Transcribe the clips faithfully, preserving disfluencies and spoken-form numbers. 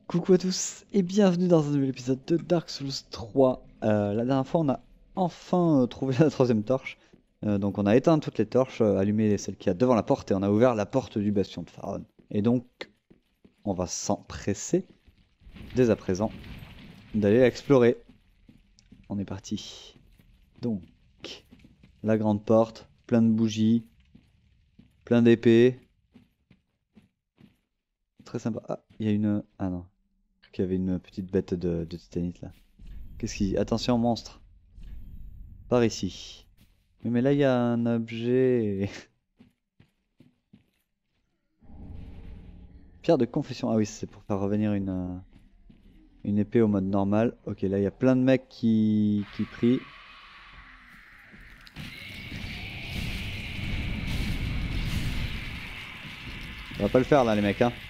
Coucou à tous et bienvenue dans un nouvel épisode de Dark Souls trois. Euh, la dernière fois on a enfin euh, trouvé la troisième torche. Euh, donc on a éteint toutes les torches, euh, allumé celle qui a devant la porte et on a ouvert la porte du bastion de Faron. Et donc on va s'empresser dès à présent d'aller explorer. On est parti. Donc la grande porte, plein de bougies, plein d'épées. Très sympa. Ah, il y a une... Ah non. Qu'il y avait une petite bête de, de titanite là. Qu'est-ce qu'il dit? Attention monstre. Par ici. Oui, mais là il y a un objet. Pierre de confession. Ah oui, c'est pour faire revenir une, euh, une épée au mode normal. Ok, là il y a plein de mecs qui, qui prient. Ça va pas le faire là les mecs hein.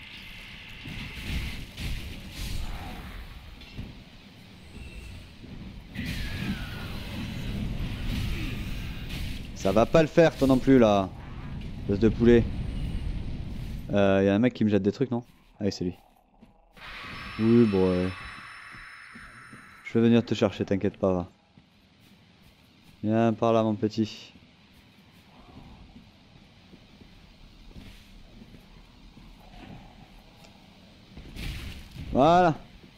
Ça va pas le faire toi non plus là. Espèce de poulet. Il euh, y a un mec qui me jette des trucs non? Ah oui c'est lui. Oui bon ouais. Je vais venir te chercher, t'inquiète pas va. Viens par là mon petit. Voilà.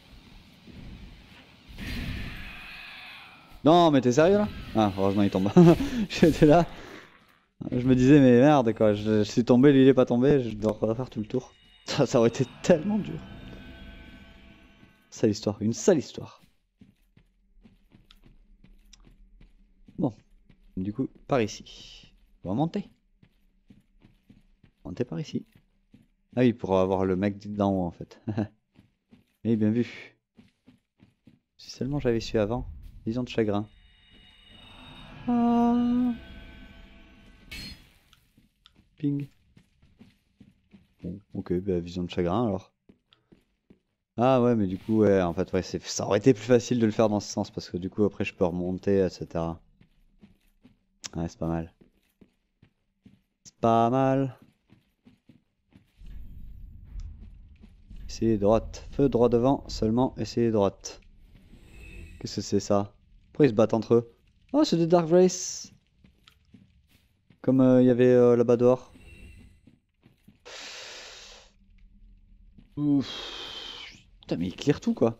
Non mais t'es sérieux là? Ah heureusement il tombe. J'étais là. Je me disais mais merde quoi, je, je suis tombé, lui il est pas tombé, je dois refaire tout le tour. Ça, ça aurait été tellement dur. Sale histoire, une sale histoire. Bon, du coup, par ici. On va monter. Monter par ici. Ah oui, pour avoir le mec d'en haut en fait. Eh bien vu. Si seulement j'avais su avant. Vision de chagrin. Ah. Ping. Bon, ok, bah vision de chagrin alors. Ah ouais, mais du coup, ouais, en fait, ouais, ça aurait été plus facile de le faire dans ce sens parce que du coup, après, je peux remonter, et cetera. Ouais, c'est pas mal. C'est pas mal. Essayez droite. Feu droit devant, seulement essayez droite. Qu'est-ce que c'est ça? Pourquoi ils se battent entre eux? Oh, c'est des Dark Race. Comme il euh, y avait euh, là-bas dehors. Ouf. Putain, mais il clear tout quoi.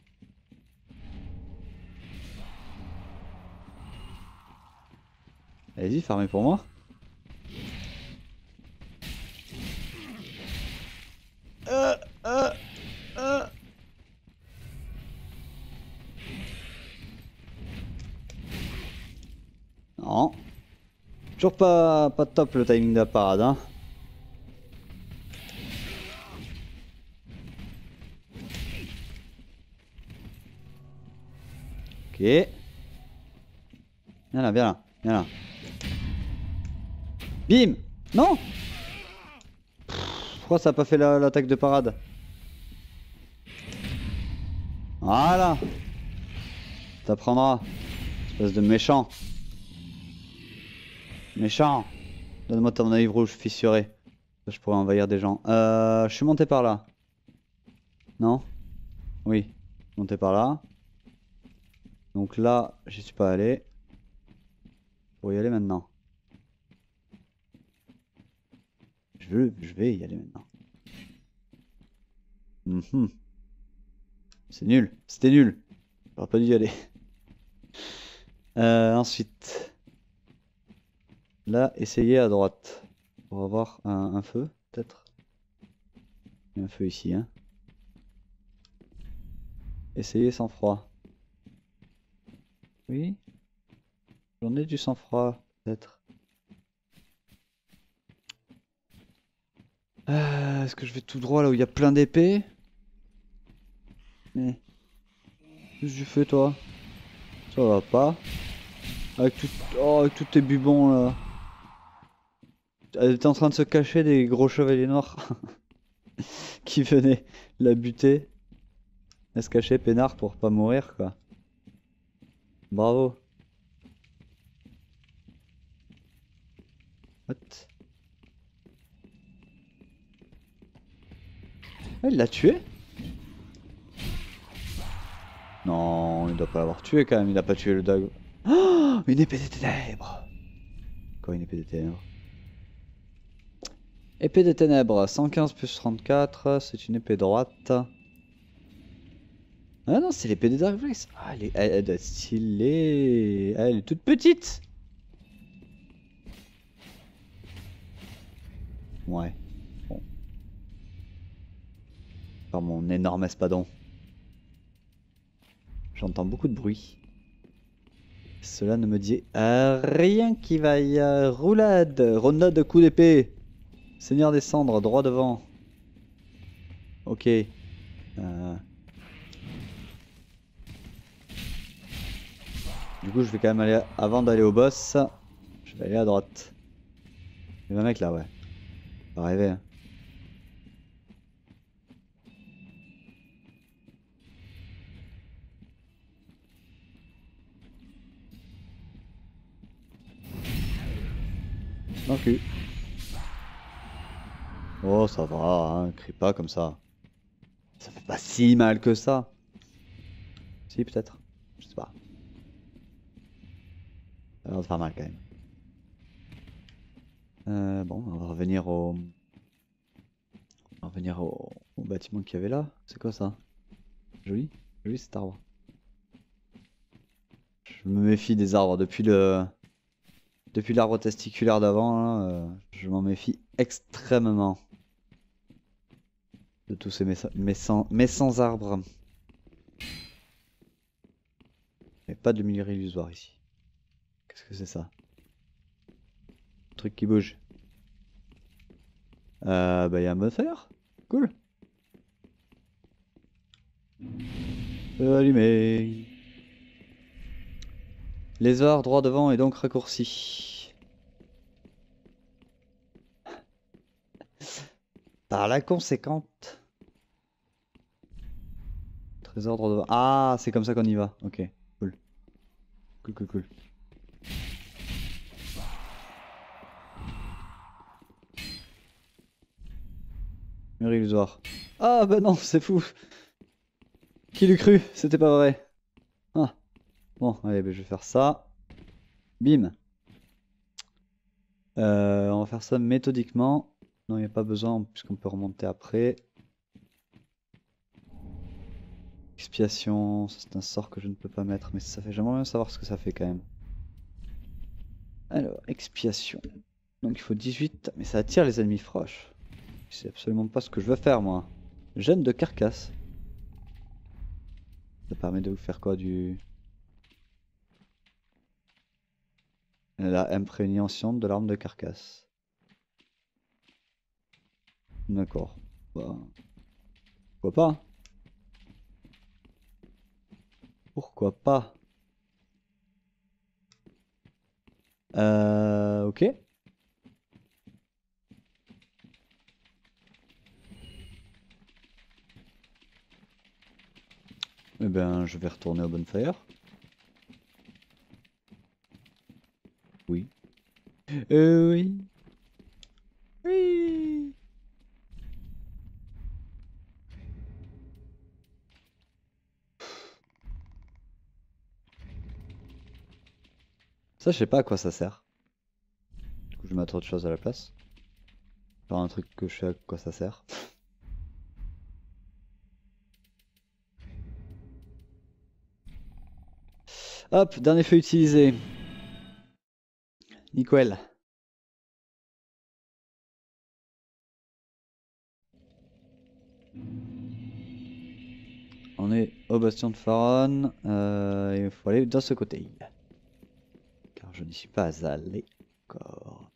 Allez-y, fermez pour moi. Euh, euh, euh. Non. Toujours pas, pas top le timing de la parade, hein. Ok. Viens là, viens là, viens là. Bim! Non! Pourquoi ça a pas fait l'attaque de parade? Voilà! T'apprendras. Espèce de méchant. Méchant! Donne-moi ton œil rouge fissuré. Je pourrais envahir des gens. Euh, je suis monté par là. Non? Oui. Monté par là. Donc là, j'y suis pas allé. Pour y aller maintenant. Je veux, je vais y aller maintenant. Mm-hmm. C'est nul. C'était nul. J'aurais pas dû y aller. Euh, ensuite. Là, essayez à droite. Pour avoir un, un feu, peut-être. Il y a un feu ici, hein. Essayez sans froid. Oui. J'en ai du sang froid, peut-être. Euh, Est-ce que je vais tout droit là où il y a plein d'épées? Mais... Qu'est-ce que tu fais toi? Ça va pas. Avec, tout... oh, avec tous tes bubons là. Elle était en train de se cacher des gros chevaliers noirs. Qui venaient la buter. Elle se cachait peinard pour pas mourir quoi. Bravo. What? Ah, il l'a tué? doit pas l'avoir tué quand même, il a pas tué le Dag. Oh, une épée des ténèbres. Quoi, une épée des ténèbres? Épée des ténèbres, cent quinze plus trente-quatre, c'est une épée droite. Ah non, c'est l'épée des Dark Blaze. Ah, elle est, elle, elle doit être stylée. Ah, elle est toute petite. Ouais. Bon. Par mon énorme espadon. J'entends beaucoup de bruit. Cela ne me dit euh, rien qui vaille. Euh, roulade, ronde de coup d'épée. Seigneur des cendres, droit devant. Ok. Euh... Du coup, je vais quand même aller, avant d'aller au boss, je vais aller à droite. Il y a un mec là, ouais. Ça va rêver, hein. Non plus. Oh, ça va, hein, crie pas comme ça. Ça fait pas si mal que ça. Si, peut-être. Je sais pas. Ça a l'air de faire mal quand même. Euh, bon, on va revenir au... On va revenir au, au bâtiment qu'il y avait là. C'est quoi ça? Joli. Joli cet arbre. Je me méfie des arbres depuis le... Depuis l'arbre testiculaire d'avant, là, euh, je m'en méfie extrêmement. De tous ces méchants sans arbres. Mais pas de lumière illusoire ici. Qu'est-ce que c'est ça? Un truc qui bouge. Euh, bah, il y a un bonfire. Cool. Euh, allumé. Lézard droit devant et donc raccourci. Par la conséquente. Trésor droit devant. Ah, c'est comme ça qu'on y va. Ok, cool. Cool, cool, cool. Mur illusoire. Ah bah non, c'est fou. Qui l'eût cru? C'était pas vrai. Ah. Bon, allez, bah, je vais faire ça. Bim. Euh, on va faire ça méthodiquement. Non, il n'y a pas besoin puisqu'on peut remonter après. Expiation, c'est un sort que je ne peux pas mettre, mais ça fait, j'aimerais bien savoir ce que ça fait quand même. Alors, expiation. Donc il faut dix-huit, mais ça attire les ennemis proches. C'est absolument pas ce que je veux faire moi. Gêne de carcasse. Ça permet de vous faire quoi du... La imprégnation de l'arme de carcasse. D'accord. Bah... Pourquoi pas? Pourquoi pas? Euh... Ok. Eh ben, je vais retourner au bonfire. Oui. Euh, oui. Oui. Ça, je sais pas à quoi ça sert. Du coup, je vais mettre autre chose à la place. Faire un truc que je sais à quoi ça sert. Hop, dernier feu utilisé. Nickel. On est au bastion de Faron. Euh, il faut aller de ce côté. Car je n'y suis pas allé encore.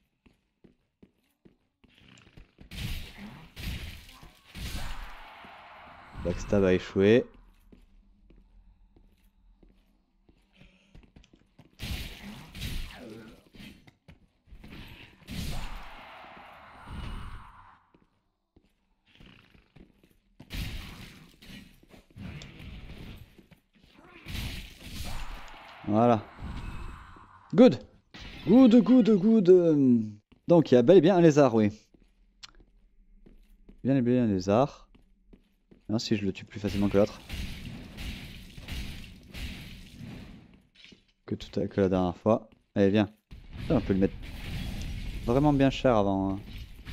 Backstab a échoué. Voilà. Good. Good, good, good. Donc il y a bel et bien un lézard, oui. Bien et bien un lézard. Non, si je le tue plus facilement que l'autre. que, tout à, que la dernière fois. Allez, viens. On peut le mettre vraiment bien cher avant. Hein.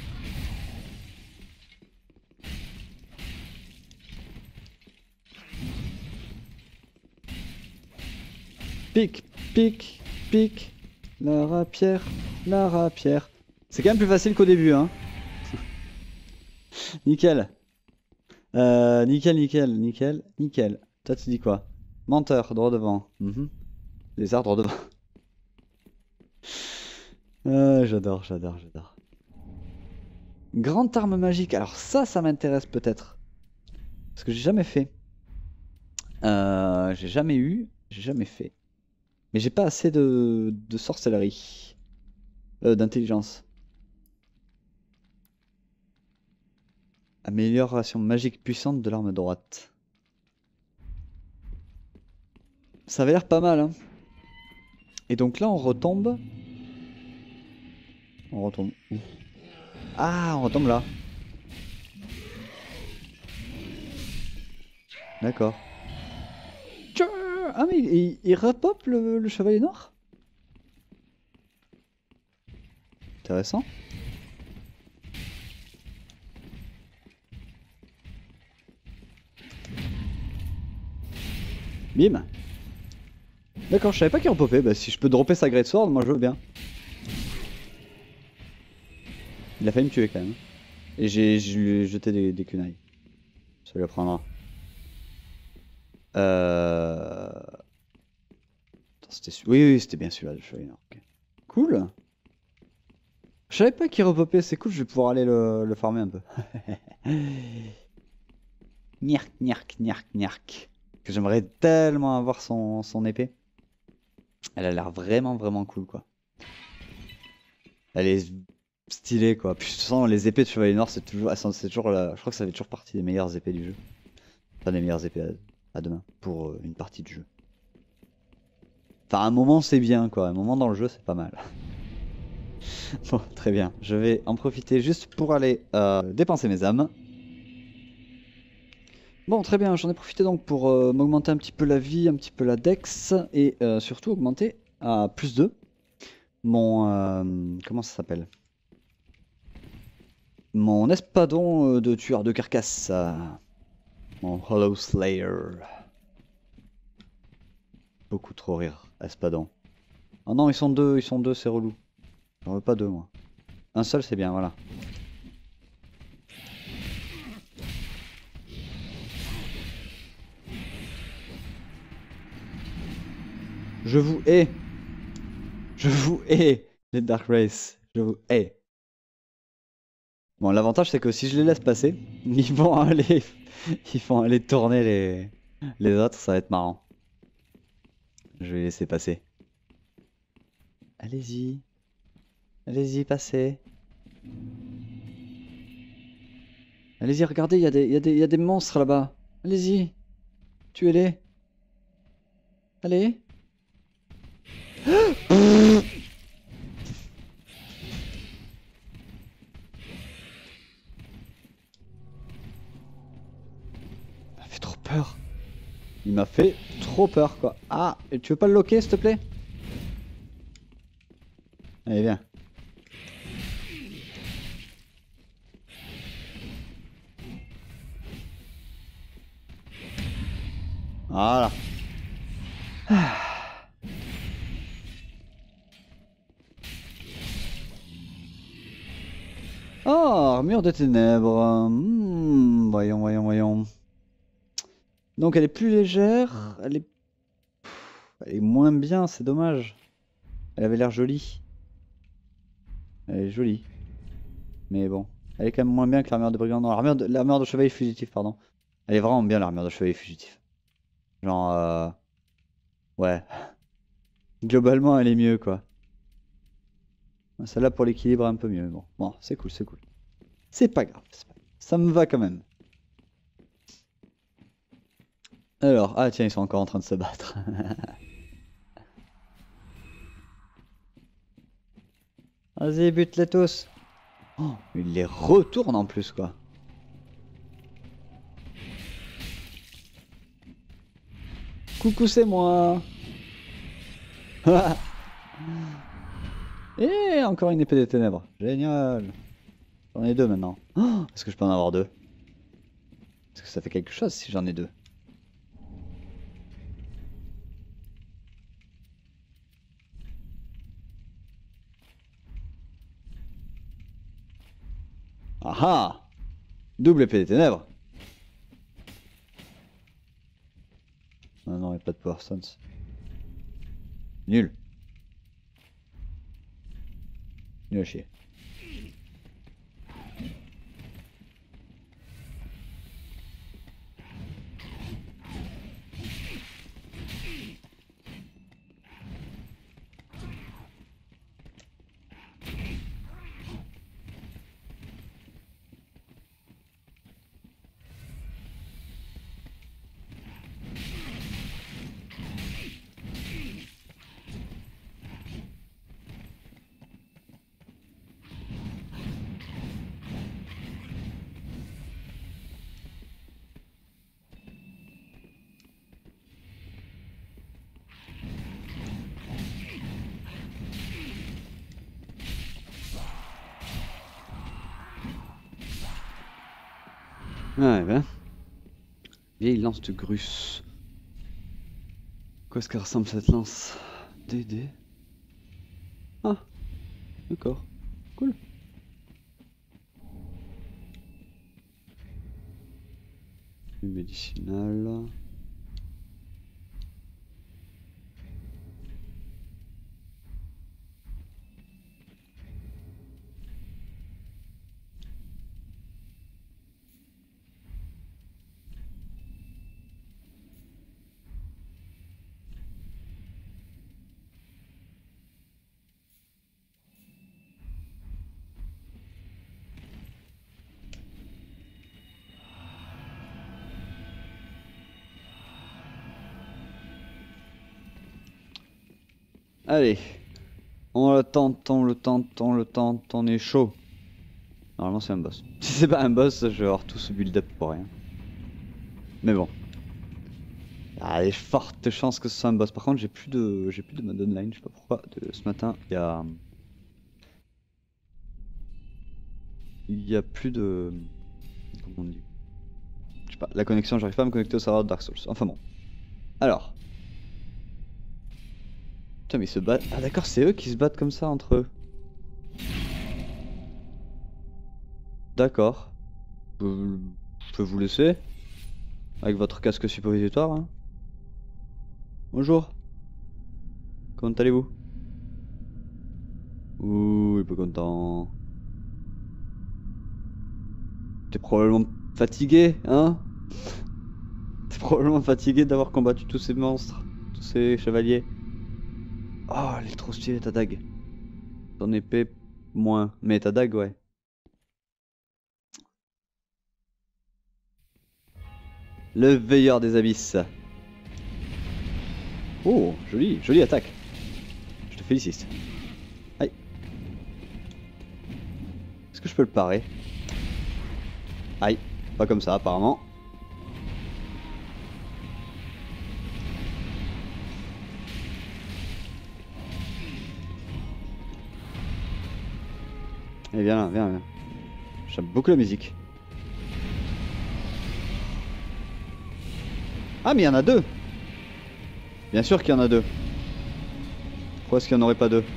Pique, pique, pique. La rapière, la rapière. C'est quand même plus facile qu'au début, hein. Nickel. Euh, nickel, nickel, nickel, nickel. Toi, tu dis quoi? Menteur, droit devant. Mm-hmm. Lézard, droit devant. euh, j'adore, j'adore, j'adore. Grande arme magique. Alors ça, ça m'intéresse peut-être. Parce que j'ai jamais fait. Euh, j'ai jamais eu, j'ai jamais fait. Mais j'ai pas assez de, de sorcellerie. Euh, d'intelligence. Amélioration magique puissante de l'arme droite. Ça avait l'air pas mal, hein. Et donc là, on retombe. On retombe où? Ah, on retombe là. D'accord. Ah mais il, il, il repop le, le chevalier noir? Intéressant. Bim. D'accord, je savais pas qu'il repopait. Bah si je peux dropper sa Great Sword, moi je veux bien. Il a failli me tuer quand même. Et j'ai je lui ai jeté des, des kunai. Ça lui apprendra. Euh... C'était oui, oui, c'était bien celui-là, le chevalier noir. Okay. Cool. Je savais pas qu'il repopait, c'est cool, je vais pouvoir aller le, le farmer un peu. Nierk, nierk, nierk, nierk. Que j'aimerais tellement avoir son, son épée. Elle a l'air vraiment, vraiment cool, quoi. Elle est stylée, quoi. Puis de toute façon, les épées de chevalier noir, c'est toujours, c'est toujours la, je crois que ça fait toujours partie des meilleures épées du jeu. Enfin, des meilleures épées à, à demain pour euh, une partie du jeu. Enfin, à un moment, c'est bien, quoi. Un moment dans le jeu, c'est pas mal. Bon, très bien. Je vais en profiter juste pour aller euh, dépenser mes âmes. Bon, très bien. J'en ai profité donc pour euh, m'augmenter un petit peu la vie, un petit peu la dex et euh, surtout augmenter à plus deux mon... Euh, comment ça s'appelle? Mon espadon de tueur de carcasse. Euh, mon Hollow Slayer. Beaucoup trop rire, espadon. Oh non, ils sont deux, ils sont deux, c'est relou. J'en veux pas deux, moi. Un seul, c'est bien, voilà. Je vous hais. Je vous hais, les Dark Race. Je vous hais. Bon, l'avantage, c'est que si je les laisse passer, ils vont aller, ils vont aller tourner les, les autres, ça va être marrant. Je vais les laisser passer. Allez-y. Allez-y, passez. Allez-y, regardez, il y, y, y, y a des monstres là-bas. Allez-y. Tuez-les. Allez. Il m'a fait trop peur. Il m'a fait trop peur, quoi. Ah, et tu veux pas le loquer, s'il te plaît? Allez, viens. Voilà. Ah. Oh, armure de ténèbres. Hmm, voyons, voyons, voyons. Donc elle est plus légère. Elle est... Elle est moins bien, c'est dommage. Elle avait l'air jolie. Elle est jolie. Mais bon. Elle est quand même moins bien que l'armure de brigand. Non, l'armure de... l'armure de chevalier fugitif, pardon. Elle est vraiment bien, l'armure de chevalier fugitif. Genre... Euh... Ouais. Globalement, elle est mieux, quoi. Celle-là, pour l'équilibre, un peu mieux. Bon, bon c'est cool, c'est cool. C'est pas grave. Pas... Ça me va quand même. Alors, ah tiens, ils sont encore en train de se battre. Vas-y, bute-les tous. Oh, il les retourne en plus, quoi. Coucou, c'est moi. Et encore une épée des ténèbres. Génial. J'en ai deux maintenant. Oh, est-ce que je peux en avoir deux? Est-ce que ça fait quelque chose si j'en ai deux? Ah ah! Double épée des ténèbres. Non, non, il n'y a pas de Power Stones. Nul. Nul à chier. Ouais, ben. Vieille lance de Grus. Quoi est-ce qu'elle ressemble cette lance? D D. Ah, d'accord. Cool. Une médicinale. Allez, on le tente, on le tente, on le tente, on est chaud. Normalement c'est un boss. Si c'est pas un boss, je vais avoir tout ce build-up pour rien. Mais bon. Il y a des fortes chances que ce soit un boss. Par contre j'ai plus de j'ai plus de mode online, je sais pas pourquoi. De, ce matin, il y a... Il y a plus de... Comment on dit? Je sais pas, la connexion, j'arrive pas à me connecter au serveur de Dark Souls. Enfin bon. Alors. Putain mais ils se battent... Ah d'accord, c'est eux qui se battent comme ça entre eux. D'accord. Euh, je peux vous laisser. Avec votre casque suppositoire. Hein. Bonjour. Comment allez-vous? Ouh, il est pas content. T'es probablement fatigué, hein? T'es probablement fatigué d'avoir combattu tous ces monstres, tous ces chevaliers. Oh, elle est trop stylée ta dague. Ton épée, moins. Mais ta dague, ouais. Le veilleur des abysses. Oh, joli, jolie attaque. Je te félicite. Aïe. Est-ce que je peux le parer? Aïe, pas comme ça apparemment. Allez, viens là, viens, viens. J'aime beaucoup la musique. Ah, mais il y en a deux! Bien sûr qu'il y en a deux. Pourquoi est-ce qu'il n'y en aurait pas deux?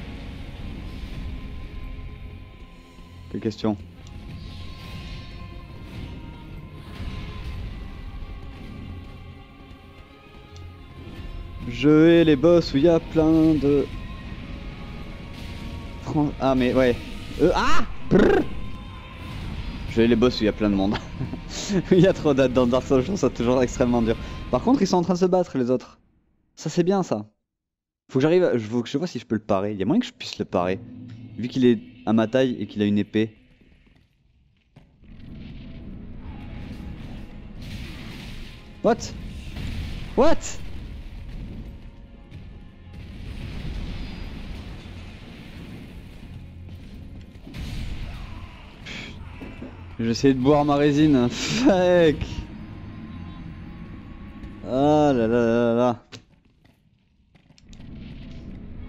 Quelle question? Je hais les boss où il y a plein de... Ah mais ouais. Euh, ah Brrr. Je hais les boss où il y a plein de monde. Il y a trop d'âdes dans Dark Souls, je trouve ça toujours extrêmement dur. Par contre, ils sont en train de se battre les autres. Ça c'est bien ça. Faut que j'arrive, je faut que je vois si je peux le parer. Il y a moyen que je puisse le parer. Vu qu'il est à ma taille et qu'il a une épée. What? What? J'ai essayé de boire ma résine. Fuck. Ah là là là là.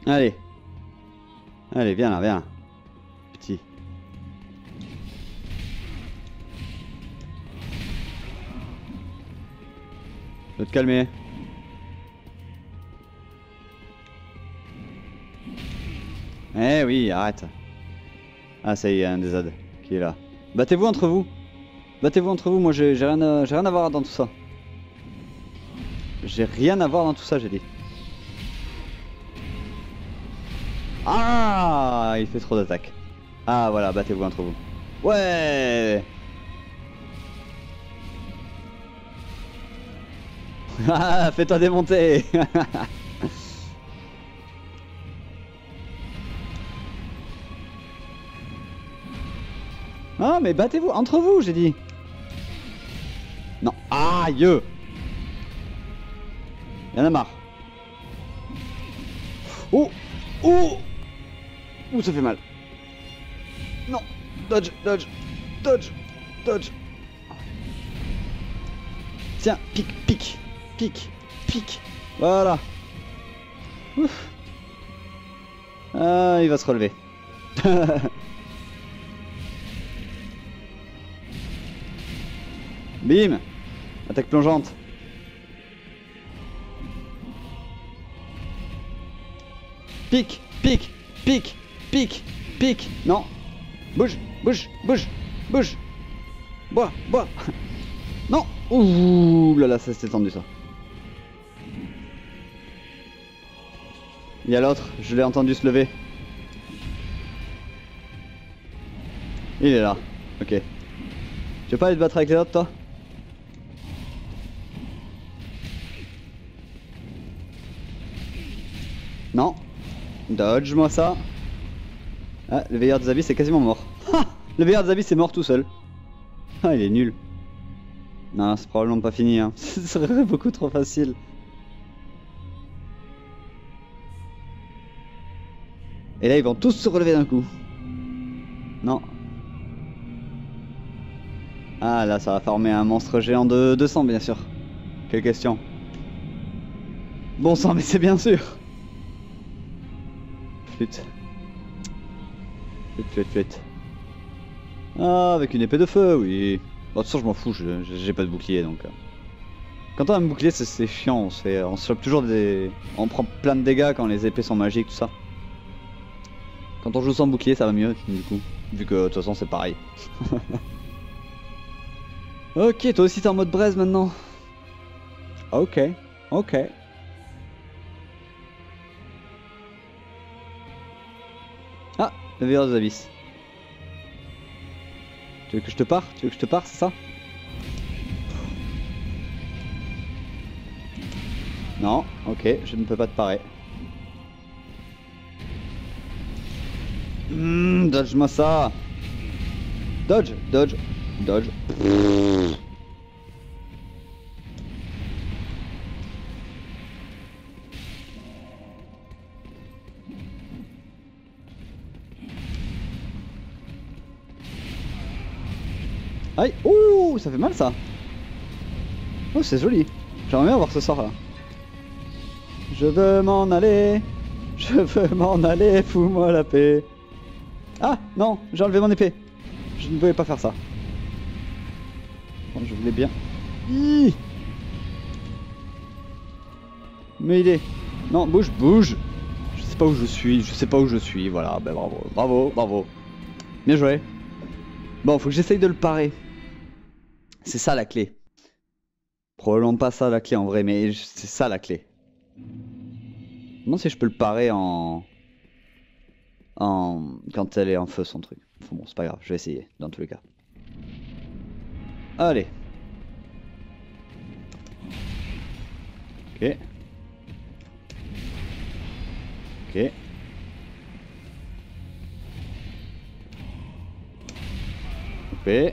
Allez. Allez, viens là, viens là. Petit. Je vais te calmer. Eh oui, arrête. Ah ça y est, il y a un des Z qui est là. Battez-vous entre vous. Battez-vous entre vous, moi j'ai rien, à... rien à voir dans tout ça. J'ai rien à voir dans tout ça, j'ai dit. Ah, il fait trop d'attaques. Ah voilà, battez-vous entre vous. Ouais. Ah, fais-toi démonter. Ah, mais battez-vous entre vous, j'ai dit. Non, aïe. Y'en a marre. Oh, oh. Ouh, ça fait mal. Non, dodge, dodge, dodge, dodge. Tiens, pique, pique, pique, pique. Voilà. Ouf. Ah, il va se relever. Bim. Attaque plongeante. Pique, pique, pique, pique, pique. Non. Bouge, bouge, bouge, bouge. Bois, bois. Non. Ouh là là, ça s'est tendu ça. Il y a l'autre, je l'ai entendu se lever. Il est là. Ok. Tu veux pas aller te battre avec les autres, toi? Non. Dodge moi ça. Ah, le veilleur des abysses est quasiment mort. Ha, le veilleur des abysses est mort tout seul. Ah, il est nul. Non, c'est probablement pas fini, hein. Ce serait beaucoup trop facile. Et là, ils vont tous se relever d'un coup. Non. Ah, là, ça va former un monstre géant de deux cents, bien sûr. Quelle question. Bon sang, mais c'est bien sûr. Flûte. Flûte, flûte, flûte. Ah, avec une épée de feu, oui. Bon, de toute façon, je m'en fous, j'ai pas de bouclier, donc... Quand on a un bouclier, c'est chiant, on se fait... On se chope toujours des... On prend plein de dégâts quand les épées sont magiques, tout ça. Quand on joue sans bouclier, ça va mieux, du coup. Vu que, de toute façon, c'est pareil. Ok, toi aussi t'es en mode braise maintenant. Ok, ok. Ah, le veilleur des abysses. Tu veux que je te pare? Tu veux que je te pare, c'est ça? Non, ok, je ne peux pas te parer. Mmh, dodge moi ça. Dodge, dodge, dodge. Aïe, ouh, ça fait mal ça. Oh, c'est joli. J'aimerais bien avoir ce sort là. Je veux m'en aller. Je veux m'en aller, fous-moi la paix. Ah, non, j'ai enlevé mon épée. Je ne pouvais pas faire ça. Bon, je voulais bien. Hi, mais il est... Non, bouge, bouge. Je sais pas où je suis, je sais pas où je suis, voilà, ben bravo, bravo, bravo. Bien joué. Bon, faut que j'essaye de le parer. C'est ça la clé. Probablement pas ça la clé en vrai, mais c'est ça la clé. Je me demande si je peux le parer en... en... quand elle est en feu son truc. Enfin bon, c'est pas grave, je vais essayer, dans tous les cas. Allez. Ok. Ok. Ok.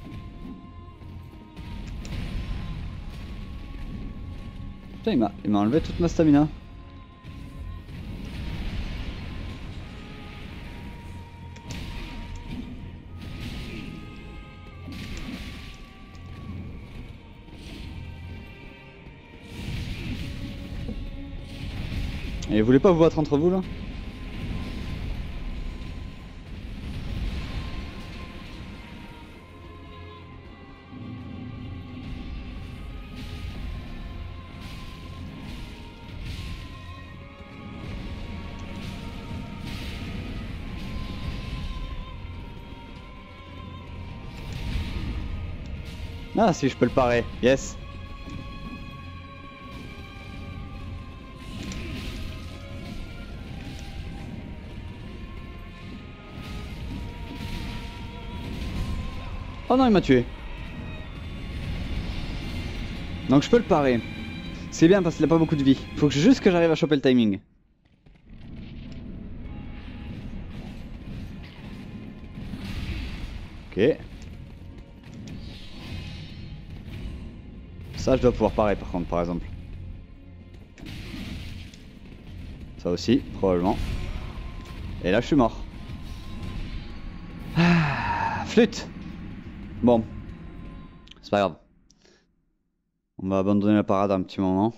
Putain, il m'a il m'a enlevé toute ma stamina. Et vous voulez pas vous battre entre vous là? Ah si, je peux le parer. Yes. Oh non, il m'a tué. Donc je peux le parer. C'est bien parce qu'il a pas beaucoup de vie. Faut que juste que j'arrive à choper le timing. Ok. Ça je dois pouvoir parer par contre, par exemple. Ça aussi, probablement. Et là je suis mort. Ah, flûte. Bon. C'est pas grave. On va abandonner la parade un petit moment.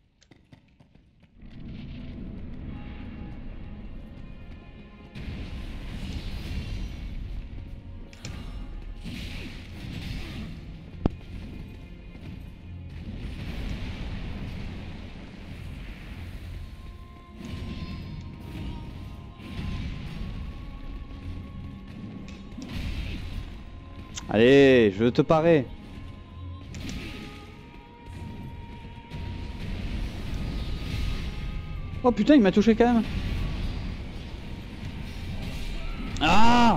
Allez, je te parer. Oh putain, il m'a touché quand même. Ah!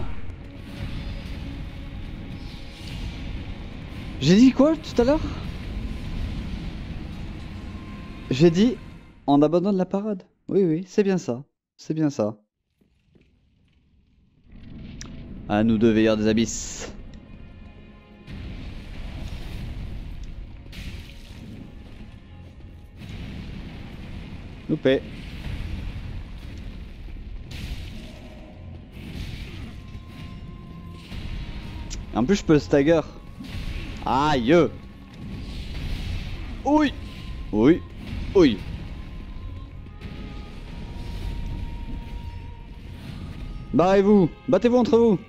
J'ai dit quoi tout à l'heure? J'ai dit on abandonne la parade. Oui, oui, c'est bien ça. C'est bien ça. À nous deux veilleurs des abysses. Loupé. En plus je peux le stagger. Aïe. Oui. Oui. Oui. Barrez-vous. Battez-vous entre vous.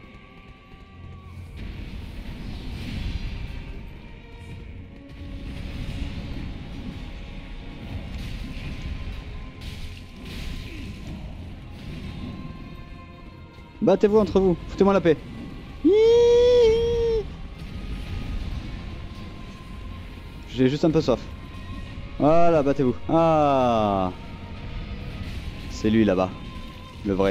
Battez-vous entre vous. Foutez-moi la paix. J'ai juste un peu soif. Voilà, battez-vous. Ah, c'est lui là-bas. Le vrai.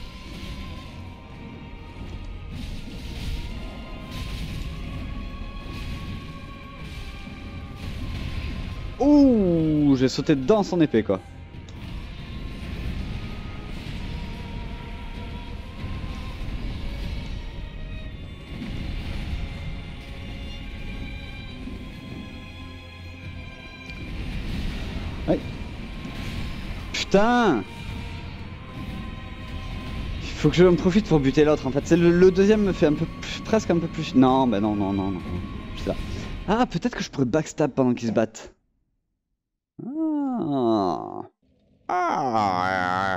Ouh, j'ai sauté dans son épée quoi. Ouais. Putain! Il faut que je en profite pour buter l'autre en fait. C'est le, le deuxième me fait un peu plus, presque un peu plus. Non, bah non, non, non, non. Je là. Ah, peut-être que je pourrais backstab pendant qu'ils se battent. Ah. Ah.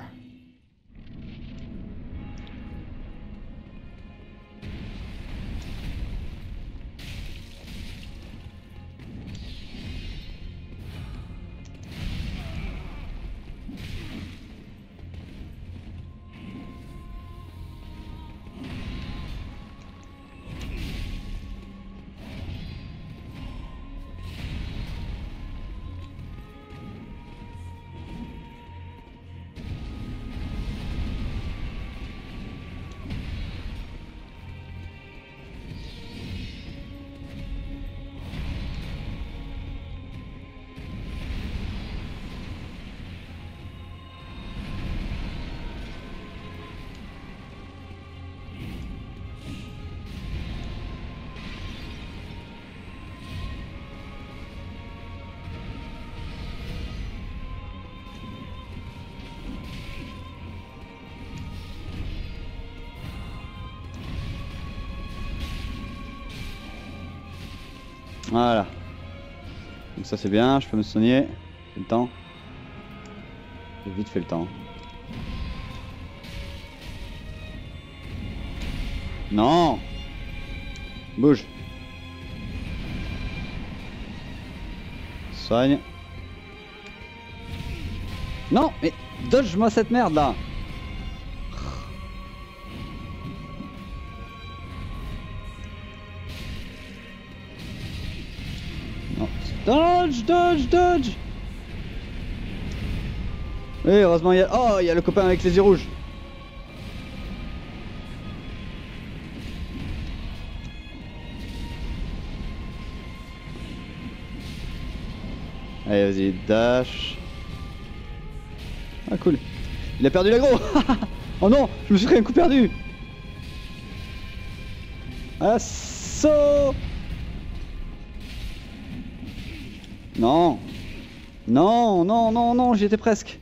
Voilà. Donc ça c'est bien, je peux me soigner. J'ai le temps. J'ai vite fait le temps. Non! Bouge. Soigne. Non, mais dodge-moi cette merde là. Dodge, dodge, dodge. Oui, heureusement, il y a... Oh, il y a le copain avec les yeux rouges. Allez, vas-y, dash. Ah, cool. Il a perdu l'aggro. Oh non, je me suis pris un coup perdu. Assaut. Non. Non, non, non, non, j'y étais presque.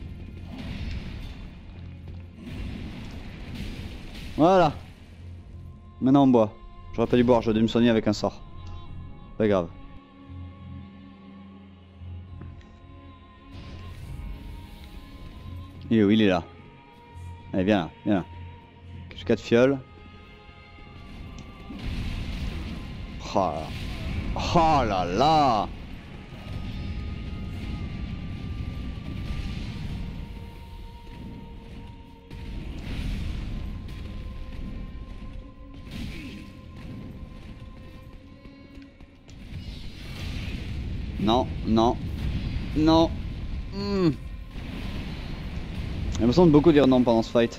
Voilà. Maintenant on boit. J'aurais pas dû boire, j'aurais dû me soigner avec un sort. Pas grave. Il est où? Il est là. Allez, viens là, viens là. J'ai quatre fioles. Oh là. Oh là là. Non, non, non. Hmm. Il me semble beaucoup dire non pendant ce fight.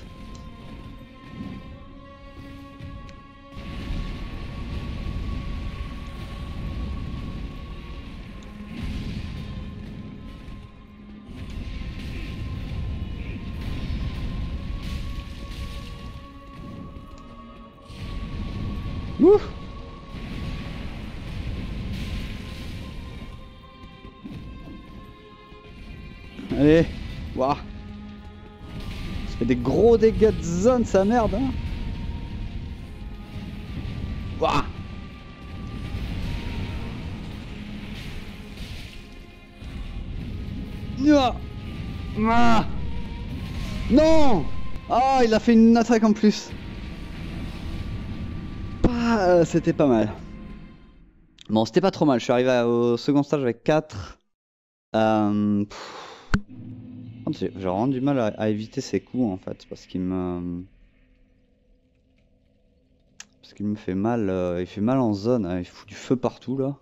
Ouh. Allez, waouh. Ça fait des gros dégâts de zone, ça merde, hein. Waouh. Ah. Non. Ah, il a fait une attaque en plus. Pas, euh, c'était pas mal. Bon, c'était pas trop mal. Je suis arrivé au second stage avec quatre. Euh, J'ai vraiment du mal à, à éviter ces coups en fait, parce qu'il me... Parce qu'il me fait mal, euh, il fait mal en zone, hein, il fout du feu partout là.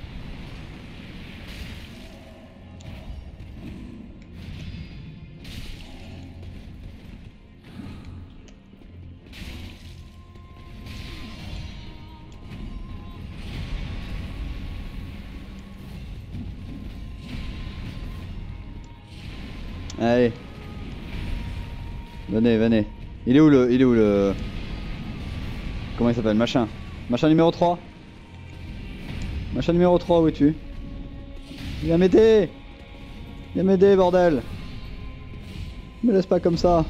Allez. Venez, venez. Il est où le... Il est où le... Comment il s'appelle? Machin. Machin numéro trois. Machin numéro trois, où es-tu? Viens m'aider. Viens m'aider, bordel. Me laisse pas comme ça.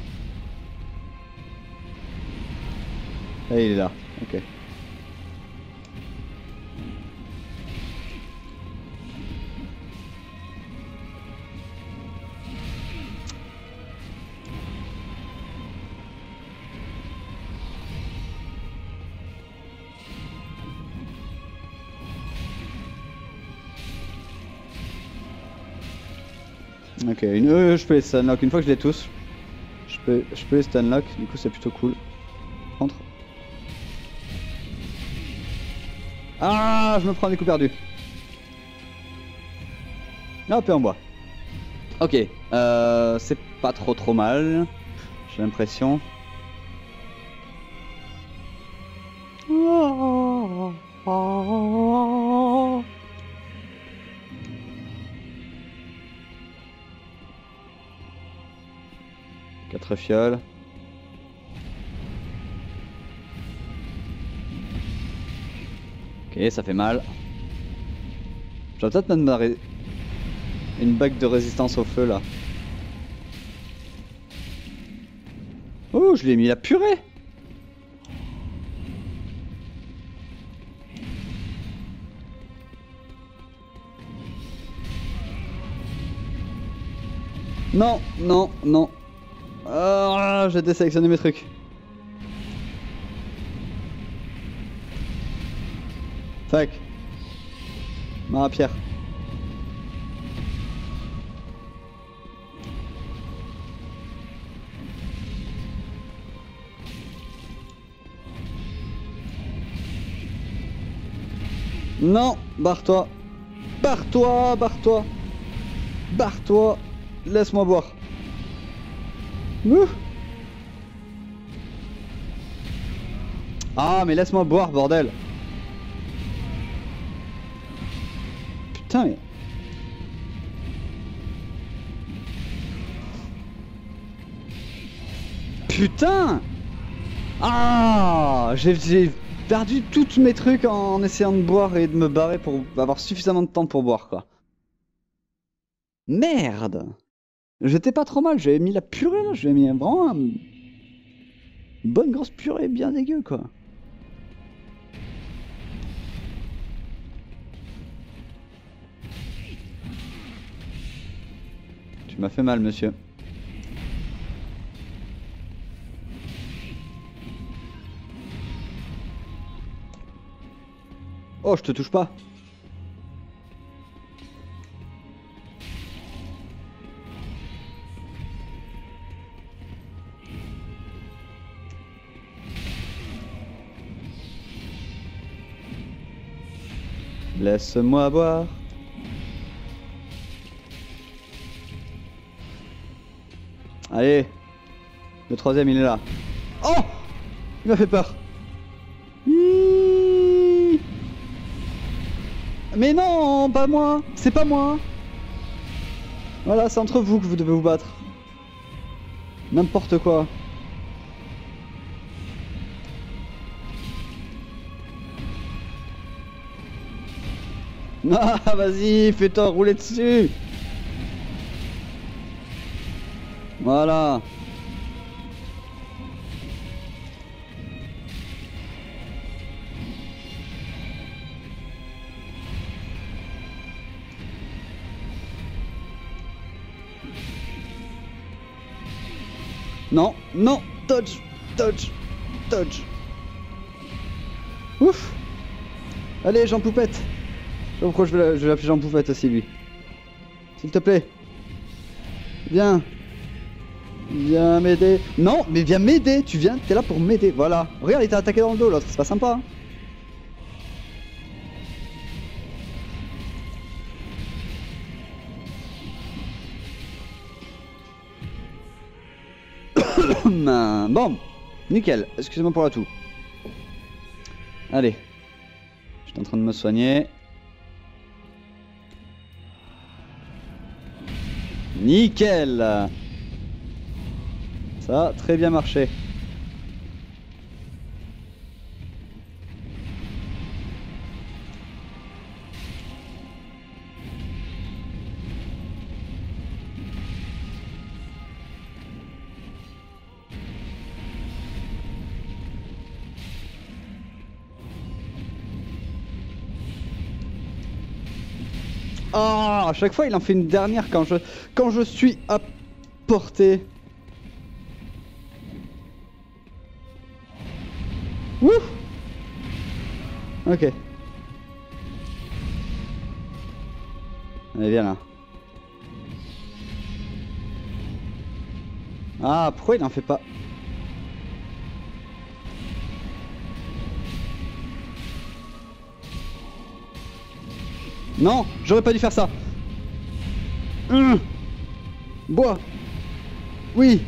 Ah, il est là. Ok. Ok, une, euh, je peux les stunlock, une fois que je les tous, je peux, je peux les stunlock, du coup c'est plutôt cool. Entre. Ah, je me prends des coups perdus. Hop, et en bois. Ok, euh, c'est pas trop trop mal, j'ai l'impression. Quatre fioles. Ok, ça fait mal. Je vais peut-être mettre une bague de résistance au feu là. Oh, je lui ai mis la purée. Non, non, non. Ah, j'ai désélectionné mes trucs. Tac. Ma pierre. Non, barre-toi. Barre-toi, barre-toi. Barre-toi. Laisse-moi boire. Ouh. Ah, mais laisse-moi boire, bordel. Putain, mais... Putain. Ah, j'ai perdu tous mes trucs en essayant de boire et de me barrer pour avoir suffisamment de temps pour boire, quoi. Merde. J'étais pas trop mal, j'avais mis la purée là, j'avais mis vraiment un... une bonne grosse purée bien dégueu, quoi. Tu m'as fait mal, monsieur. Oh, je te touche pas. Laisse-moi boire. Allez. Le troisième, il est là. Oh! Il m'a fait peur. Hiiii. Mais non, pas moi. C'est pas moi. Voilà, c'est entre vous que vous devez vous battre. N'importe quoi. Ah, vas-y, fais-toi rouler dessus. Voilà. Non, non, dodge, dodge, dodge. Ouf. Allez, Jean Poupette. Je sais pas pourquoi je vais l'appeler Jean Poupette aussi, lui. S'il te plaît. Viens. Viens m'aider. Non, mais viens m'aider. Tu viens, t'es là pour m'aider. Voilà. Regarde, il t'a attaqué dans le dos, l'autre. C'est pas sympa. Hein. Bon. Nickel. Excusez-moi pour la toux. Allez. Je suis en train de me soigner. Nickel. Ça a très bien marché. Ah, à chaque fois il en fait une dernière quand je quand je suis à portée. Ouh. Ok. Allez, viens là. Ah, pourquoi il en fait pas? Non, j'aurais pas dû faire ça. Hum. Bois. Oui.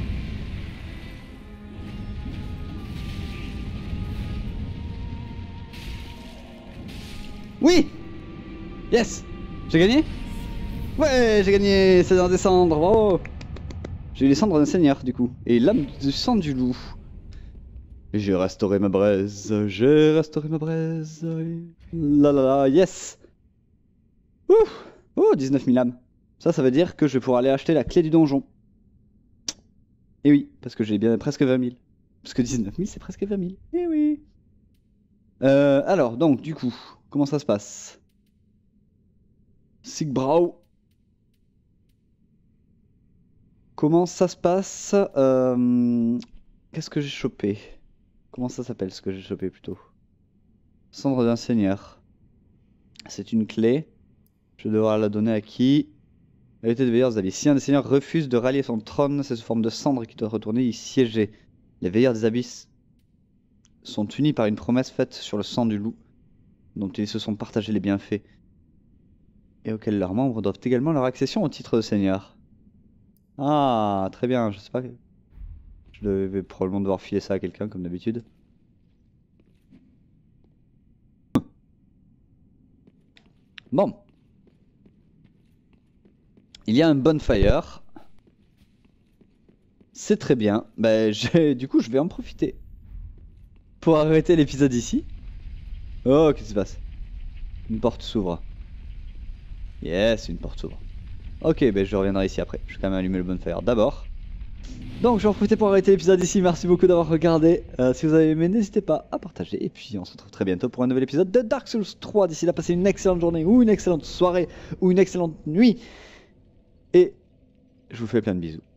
Oui. Yes. J'ai gagné? Ouais, j'ai gagné. C'est dans des cendres. Bravo. J'ai eu les cendres d'un seigneur du coup. Et l'âme du sang du loup. J'ai restauré ma braise. J'ai restauré ma braise. La la la. Yes. Ouf. Oh, dix-neuf mille âmes. Ça, ça veut dire que je vais pouvoir aller acheter la clé du donjon. Et oui, parce que j'ai bien presque vingt mille. Parce que dix-neuf mille, c'est presque vingt mille. Et oui. Euh, alors, donc, du coup, comment ça se passe? Sigbrau. Comment ça se passe? euh... Qu'est-ce que j'ai chopé? Comment ça s'appelle ce que j'ai chopé plutôt? Cendre d'un seigneur. C'est une clé. Je vais devoir la donner à qui? Réalité des veilleurs des abysses. Si un des seigneurs refuse de rallier son trône, c'est sous forme de cendre qui doit retourner y siéger. Les veilleurs des abysses sont unis par une promesse faite sur le sang du loup, dont ils se sont partagés les bienfaits. et auxquels leurs membres doivent également leur accession au titre de seigneur. Ah, très bien, je sais pas. Je vais probablement devoir filer ça à quelqu'un comme d'habitude. Bon. Il y a un bonfire. C'est très bien. Bah, du coup, je vais en profiter. Pour arrêter l'épisode ici. Oh, qu'est-ce qui se passe? Une porte s'ouvre. Yes, une porte s'ouvre. Ok, ben je reviendrai ici après. Je vais quand même allumer le bonfire d'abord. Donc je vais en profiter pour arrêter l'épisode ici. Merci beaucoup d'avoir regardé. Euh, si vous avez aimé, n'hésitez pas à partager. Et puis on se retrouve très bientôt pour un nouvel épisode de Dark Souls trois. D'ici là, passez une excellente journée ou une excellente soirée ou une excellente nuit. Et je vous fais plein de bisous.